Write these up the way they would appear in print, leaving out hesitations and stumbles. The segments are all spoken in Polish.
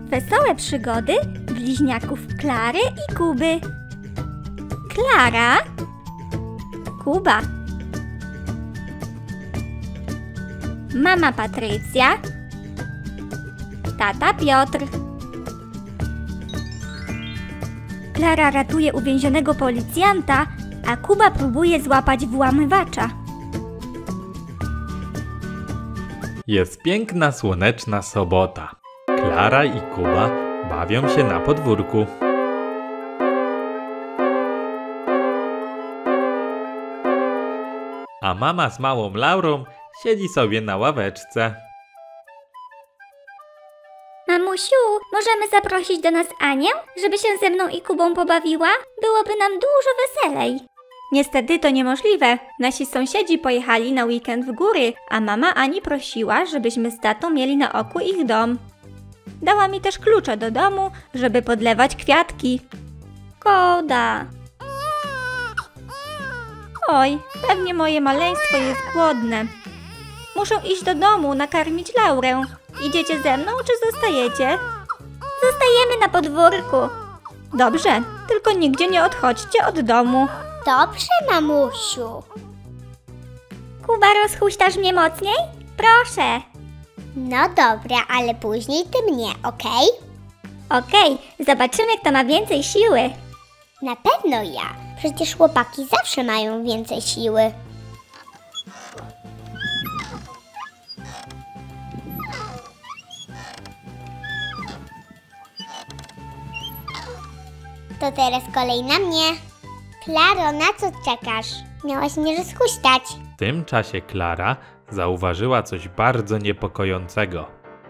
Wesołe przygody bliźniaków Klary i Kuby. Klara, Kuba, mama Patrycja, tata Piotr. Klara ratuje uwięzionego policjanta, a Kuba próbuje złapać włamywacza. Jest piękna, słoneczna sobota. Klara i Kuba bawią się na podwórku. A mama z małą Laurą siedzi sobie na ławeczce. Mamusiu, możemy zaprosić do nas Anię, żeby się ze mną i Kubą pobawiła? Byłoby nam dużo weselej. Niestety to niemożliwe. Nasi sąsiedzi pojechali na weekend w góry, a mama Ani prosiła, żebyśmy z tatą mieli na oku ich dom. Dała mi też klucze do domu, żeby podlewać kwiatki. Koda. Oj, pewnie moje maleństwo jest głodne. Muszę iść do domu, nakarmić Laurę. Idziecie ze mną, czy zostajecie? Zostajemy na podwórku. Dobrze, tylko nigdzie nie odchodźcie od domu. Dobrze, mamusiu. Kuba, rozhuśtasz mnie mocniej? Proszę. No dobra, ale później ty mnie, okej? Okej, zobaczymy, kto ma więcej siły. Na pewno ja. Przecież chłopaki zawsze mają więcej siły. To teraz kolej na mnie. Klaro, na co czekasz? Miałaś mnie rozhuśtać. W tym czasie Klara zauważyła coś bardzo niepokojącego.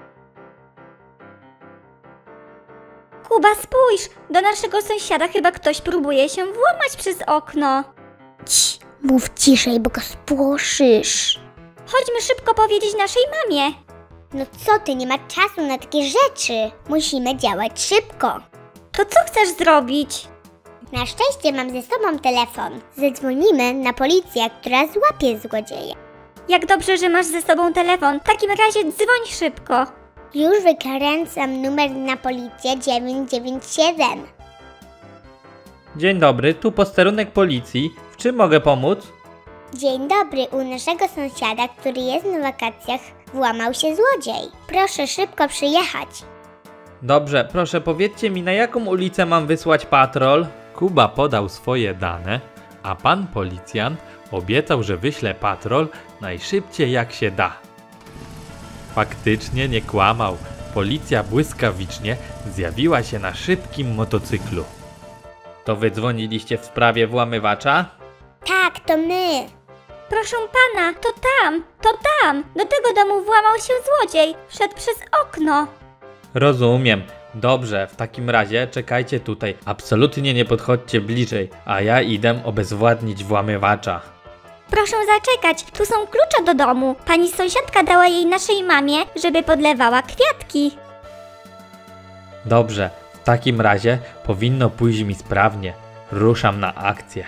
Kuba, spójrz, do naszego sąsiada chyba ktoś próbuje się włamać przez okno. Cii, mów ciszej, bo go spłoszysz. Chodźmy szybko powiedzieć naszej mamie. No co ty, nie ma czasu na takie rzeczy. Musimy działać szybko. To co chcesz zrobić? Na szczęście mam ze sobą telefon. Zadzwonimy na policję, która złapie złodzieja. Jak dobrze, że masz ze sobą telefon. W takim razie dzwoń szybko. Już wykręcam numer na policję 997. Dzień dobry, tu posterunek policji. W czym mogę pomóc? Dzień dobry, u naszego sąsiada, który jest na wakacjach, włamał się złodziej. Proszę szybko przyjechać. Dobrze, proszę powiedzcie mi, na jaką ulicę mam wysłać patrol? Kuba podał swoje dane, a pan policjant obiecał, że wyśle patrol najszybciej jak się da. Faktycznie nie kłamał. Policja błyskawicznie zjawiła się na szybkim motocyklu. To wy dzwoniliście w sprawie włamywacza? Tak, to my. Proszę pana, to tam. Do tego domu włamał się złodziej. Wszedł przez okno. Rozumiem. Dobrze, w takim razie czekajcie tutaj. Absolutnie nie podchodźcie bliżej, a ja idę obezwładnić włamywacza. Proszę zaczekać, tu są klucze do domu. Pani sąsiadka dała jej naszej mamie, żeby podlewała kwiatki. Dobrze, w takim razie powinno pójść mi sprawnie. Ruszam na akcję.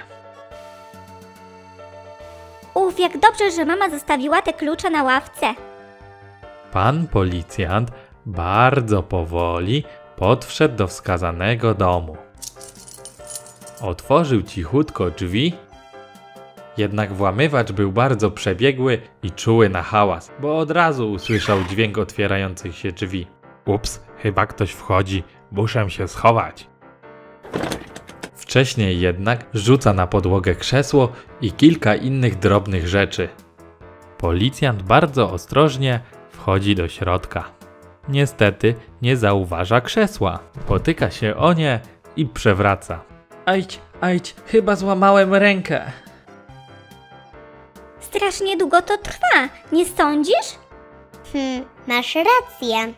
Uf, jak dobrze, że mama zostawiła te klucze na ławce. Pan policjant bardzo powoli podszedł do wskazanego domu. Otworzył cichutko drzwi. Jednak włamywacz był bardzo przebiegły i czuły na hałas, bo od razu usłyszał dźwięk otwierających się drzwi. Ups, chyba ktoś wchodzi, muszę się schować. Wcześniej jednak rzuca na podłogę krzesło i kilka innych drobnych rzeczy. Policjant bardzo ostrożnie wchodzi do środka. Niestety nie zauważa krzesła. Potyka się o nie i przewraca. Ajdź, chyba złamałem rękę. Strasznie długo to trwa, nie sądzisz? Masz rację.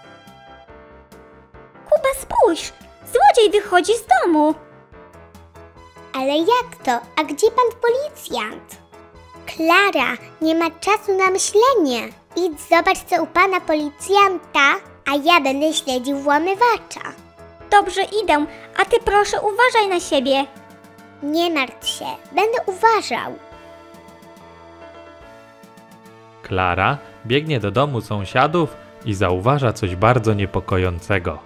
Kuba, spójrz, złodziej wychodzi z domu. Ale jak to? A gdzie pan policjant? Klara, nie ma czasu na myślenie. Idź zobacz, co u pana policjanta, a ja będę śledził włamywacza. Dobrze, idę, a ty proszę uważaj na siebie. Nie martw się, będę uważał. Klara biegnie do domu sąsiadów, i zauważa coś bardzo niepokojącego.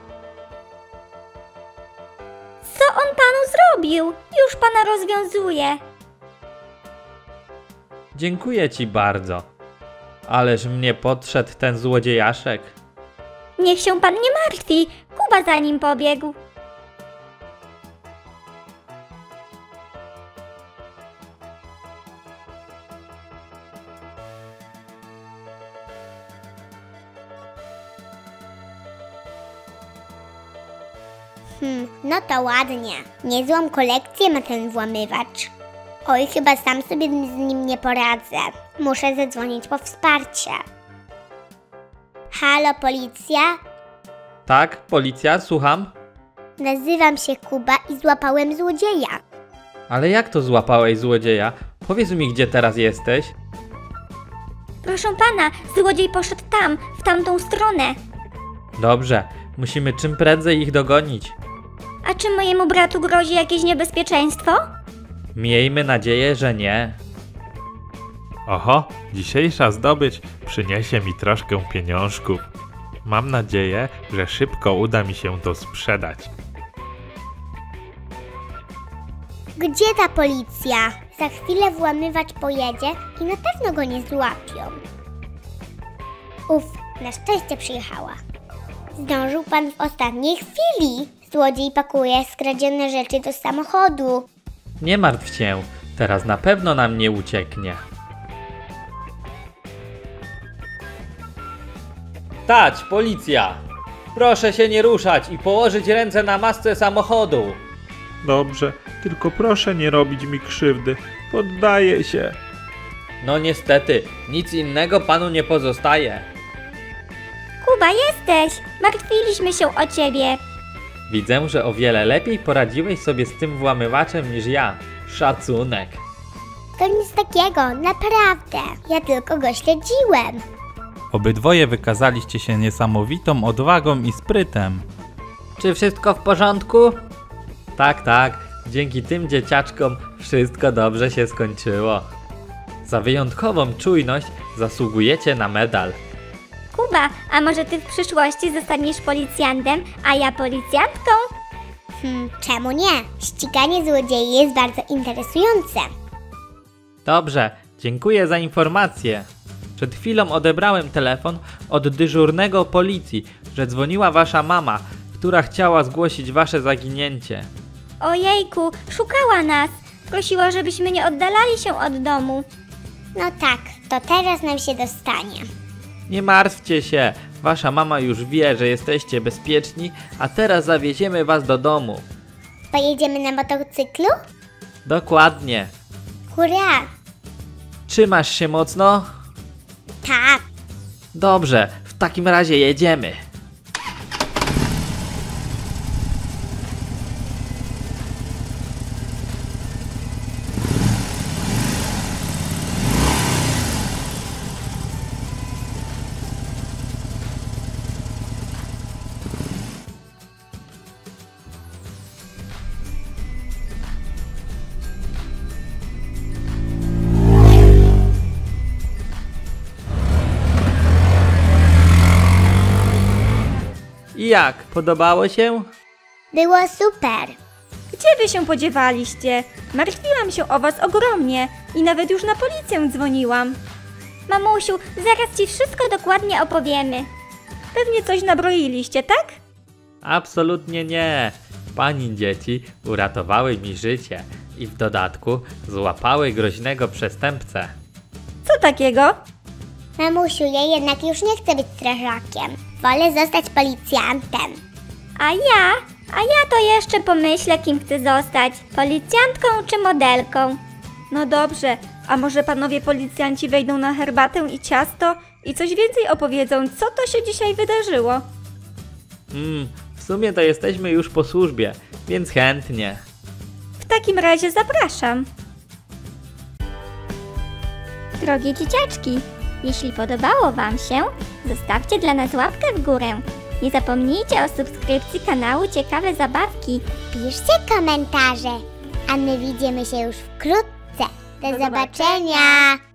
Co on panu zrobił? Już pana rozwiązuje. Dziękuję ci bardzo. Ależ mnie podszedł ten złodziejaszek. Niech się pan nie martwi. Kuba za nim pobiegł. No to ładnie. Niezłą kolekcję ma ten włamywacz. Oj, chyba sam sobie z nim nie poradzę. Muszę zadzwonić po wsparcie. Halo, policja? Tak, policja, słucham? Nazywam się Kuba i złapałem złodzieja. Ale jak to złapałeś złodzieja? Powiedz mi, gdzie teraz jesteś? Proszę pana, złodziej poszedł tam, w tamtą stronę. Dobrze, musimy czym prędzej ich dogonić. A czy mojemu bratu grozi jakieś niebezpieczeństwo? Miejmy nadzieję, że nie. Oho, dzisiejsza zdobycz przyniesie mi troszkę pieniążków. Mam nadzieję, że szybko uda mi się to sprzedać. Gdzie ta policja? Za chwilę włamywacz pojedzie i na pewno go nie złapią. Na szczęście przyjechała. Zdążył pan w ostatniej chwili. Złodziej pakuje skradzione rzeczy do samochodu. Nie martw się, teraz na pewno nam nie ucieknie. Stać, policja! Proszę się nie ruszać i położyć ręce na masce samochodu. Dobrze, tylko proszę nie robić mi krzywdy. Poddaję się. No niestety, nic innego panu nie pozostaje. Kuba, jesteś! Martwiliśmy się o ciebie. Widzę, że o wiele lepiej poradziłeś sobie z tym włamywaczem niż ja. Szacunek. To nic takiego, naprawdę. Ja tylko go śledziłem. Obydwoje wykazaliście się niesamowitą odwagą i sprytem. Czy wszystko w porządku? Tak, tak. Dzięki tym dzieciaczkom wszystko dobrze się skończyło. Za wyjątkową czujność zasługujecie na medal. Kuba, a może ty w przyszłości zostaniesz policjantem, a ja policjantką? Czemu nie? Ściganie złodziei jest bardzo interesujące. Dobrze, dziękuję za informację. Przed chwilą odebrałem telefon od dyżurnego policji, że dzwoniła wasza mama, która chciała zgłosić wasze zaginięcie. Ojejku, szukała nas. Prosiła, żebyśmy nie oddalali się od domu. No tak, to teraz nam się dostanie. Nie martwcie się, wasza mama już wie, że jesteście bezpieczni, a teraz zawieziemy was do domu. Pojedziemy na motocyklu? Dokładnie. Hurra! Trzymasz się mocno? Tak. Dobrze, w takim razie jedziemy. I jak? Podobało się? Było super. Gdzie wy się podziewaliście? Martwiłam się o was ogromnie i nawet już na policję dzwoniłam. Mamusiu, zaraz ci wszystko dokładnie opowiemy. Pewnie coś nabroiliście, tak? Absolutnie nie. Pani dzieci uratowały mi życie i w dodatku złapały groźnego przestępcę. Co takiego? Mamusiu, ja jednak już nie chcę być strażakiem. Wolę zostać policjantem. A ja to jeszcze pomyślę, kim chcę zostać. Policjantką czy modelką? No dobrze, a może panowie policjanci wejdą na herbatę i ciasto i coś więcej opowiedzą, co to się dzisiaj wydarzyło? W sumie to jesteśmy już po służbie, więc chętnie. W takim razie zapraszam. Drogie dzieciaczki, jeśli podobało wam się, zostawcie dla nas łapkę w górę. Nie zapomnijcie o subskrypcji kanału Ciekawe Zabawki. Piszcie komentarze, a my widzimy się już wkrótce. Do zobaczenia.